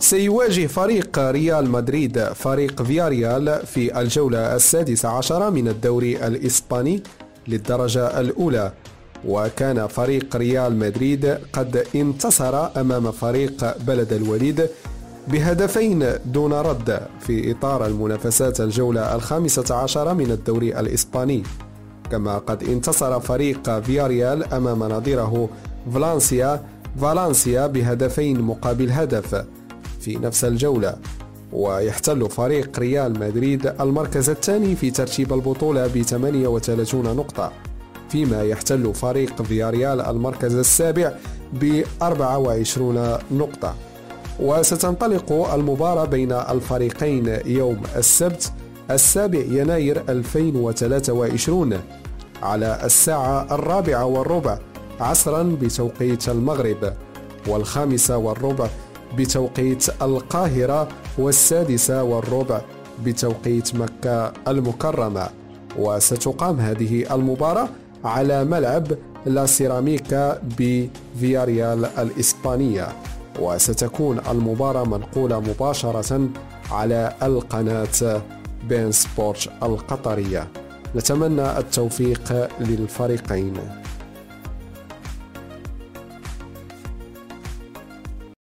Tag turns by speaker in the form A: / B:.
A: سيواجه فريق ريال مدريد فريق فياريال في الجولة 16 من الدوري الإسباني للدرجة الأولى. وكان فريق ريال مدريد قد انتصر أمام فريق بلد الوليد بهدفين دون رد في إطار المنافسات الجولة 15 من الدوري الإسباني، كما قد انتصر فريق فياريال أمام نظيره فالنسيا بهدفين مقابل هدف في نفس الجولة. ويحتل فريق ريال مدريد المركز الثاني في ترتيب البطولة ب 38 نقطة، فيما يحتل فريق فياريال المركز السابع ب 24 نقطة. وستنطلق المباراة بين الفريقين يوم السبت 7 يناير 2023 على الساعة 4:15 عصرا بتوقيت المغرب، 5:15 بتوقيت القاهرة، 6:15 بتوقيت مكة المكرمة. وستقام هذه المباراة على ملعب لا سيراميكا بفياريال الإسبانية، وستكون المباراة منقولة مباشرة على القناة بين سبورت القطرية. نتمنى التوفيق للفريقين.